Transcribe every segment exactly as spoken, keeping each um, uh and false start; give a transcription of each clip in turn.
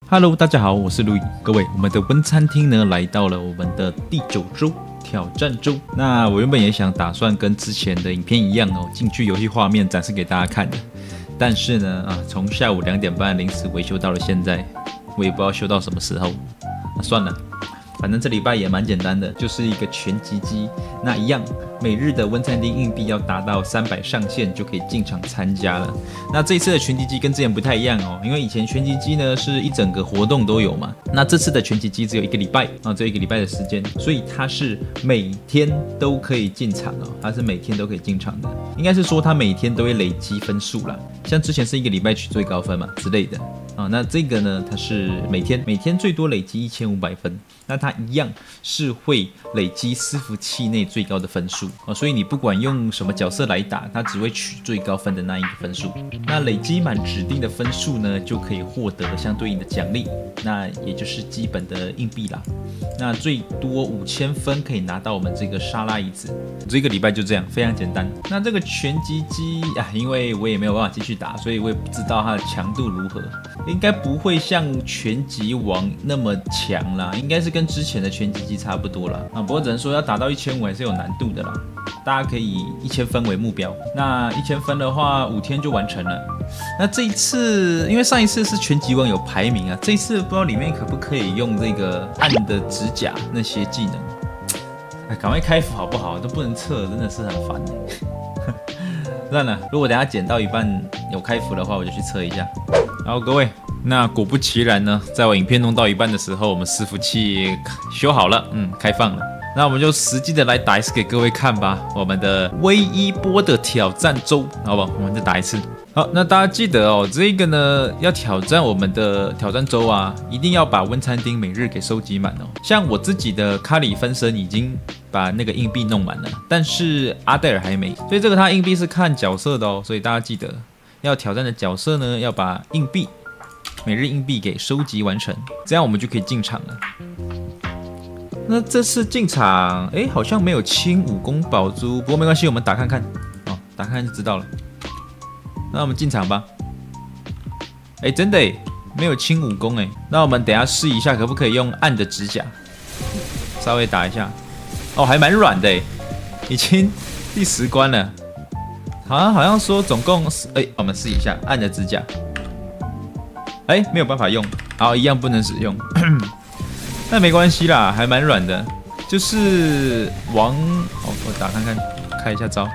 Hello， 大家好，我是路易。各位，我们的温餐厅呢来到了我们的第九周挑战周。那我原本也想打算跟之前的影片一样哦，进去游戏画面展示给大家看的。但是呢，啊，从下午两点半临时维修到了现在，我也不知道修到什么时候。那算了，反正这礼拜也蛮简单的，就是一个拳击机。那一样，每日的温餐厅硬币要达到三百上限就可以进场参加了。那这一次的拳击机跟之前不太一样哦，因为以前拳击机呢是一整个活动都有嘛，那这次的拳击机只有一个礼拜啊，只有一个礼拜的时间，所以它是每天都可以进场哦，它是每天都可以进场的，应该是说它每天都会累积分数啦，像之前是一个礼拜取最高分嘛之类的啊，那这个呢它是每天每天最多累积一千五百分，那它一样是会累积伺服器内最高的分数哦，所以你不管用什么角色来打，它只会取最高分的那一个分数。那累积满指定的分数呢，就可以获得相对应的奖励，那也就是基本的硬币啦。那最多五千分可以拿到我们这个沙拉椅子。这个礼拜就这样，非常简单。那这个拳击机啊，因为我也没有办法继续打，所以我也不知道它的强度如何，应该不会像拳击王那么强啦，应该是跟之前的拳击机差不多啦。啊，不过只能说要达到一千五还是有难度的啦。大家可以以一千分为目标，那一千分的话，五天就完成了。那这一次，因为上一次是拳击王有排名啊，这一次不知道里面可不可以用这个按的指甲那些技能。哎，赶快开服好不好？都不能测，真的是很烦哎。算了，如果等一下剪到一半有开服的话，我就去测一下。好，各位，那果不其然呢，在我影片弄到一半的时候，我们伺服器修好了，嗯，开放了。那我们就实际的来打一次给各位看吧，我们的微一波的挑战周，好不好？我们再打一次。好，那大家记得哦，这个呢要挑战我们的挑战周啊，一定要把温餐厅每日给收集满哦。像我自己的卡里分身已经把那个硬币弄满了，但是阿黛尔还没，所以这个他硬币是看角色的哦，所以大家记得要挑战的角色呢，要把硬币每日硬币给收集完成，这样我们就可以进场了。那这次进场，哎，好像没有清武功宝珠，不过没关系，我们打看看，哦，打看看就知道了。那我们进场吧。哎，真的哎，没有清武功哎，那我们等一下试一下，可不可以用按的指甲稍微打一下？哦，还蛮软的哎，已经第十关了，好像好像说总共哎，我们试一下按的指甲，哎，没有办法用，好，一样不能使用。那没关系啦，还蛮软的，就是王，哦，我打看看，开一下招。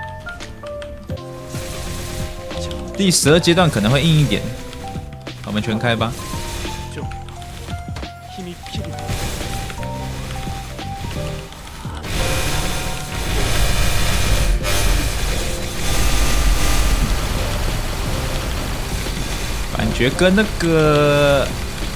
第十二阶段可能会硬一点，我们全开吧。感觉跟那个。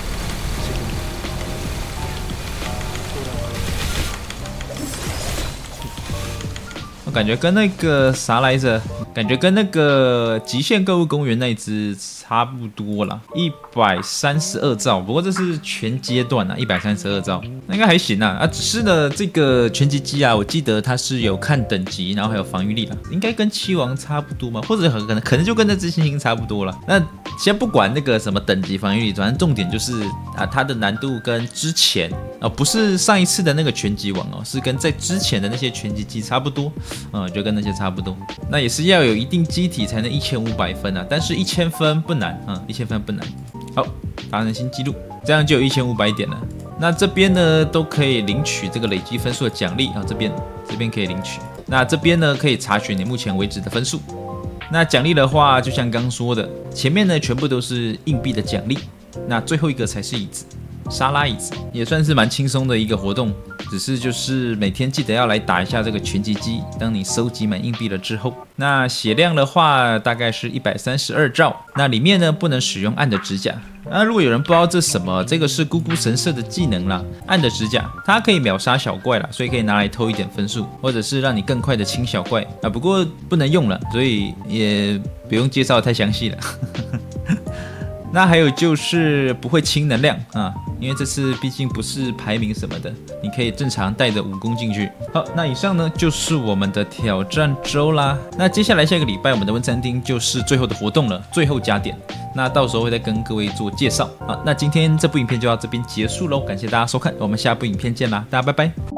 我感觉跟那个啥来着？感觉跟那个极限购物公园那一只差不多啦，一百三十二兆。不过这是全阶段啊，一百三十二兆，那应该还行啊。啊，只是呢，这个拳击机啊，我记得它是有看等级，然后还有防御力啦，应该跟七王差不多嘛，或者可能可能就跟那只猩猩差不多啦。那先不管那个什么等级防御力，反正重点就是啊，它的难度跟之前啊，不是上一次的那个拳击王哦，是跟在之前的那些拳击机差不多。嗯，就跟那些差不多，那也是要有一定机体才能一千五百分啊，但是一千分不难，嗯，一千分不难。好，达成新纪录，这样就有一千五百点了。那这边呢都可以领取这个累积分数的奖励啊，这边这边可以领取。那这边呢可以查询你目前为止的分数。那奖励的话，就像刚说的，前面呢全部都是硬币的奖励，那最后一个才是椅子。沙拉椅子也算是蛮轻松的一个活动，只是就是每天记得要来打一下这个拳击机。当你收集满硬币了之后，那血量的话大概是一百三十二兆。那里面呢不能使用按的指甲。那如果有人不知道这什么，这个是咕咕神社的技能啦，按的指甲，它可以秒杀小怪啦，所以可以拿来偷一点分数，或者是让你更快的清小怪啊。不过不能用了，所以也不用介绍太详细了。 那还有就是不会清能量啊，因为这次毕竟不是排名什么的，你可以正常带着武功进去。好，那以上呢就是我们的挑战周啦。那接下来下个礼拜我们的温餐厅就是最后的活动了，最后加点。那到时候会再跟各位做介绍。好，那今天这部影片就到这边结束喽，感谢大家收看，我们下部影片见啦，大家拜拜。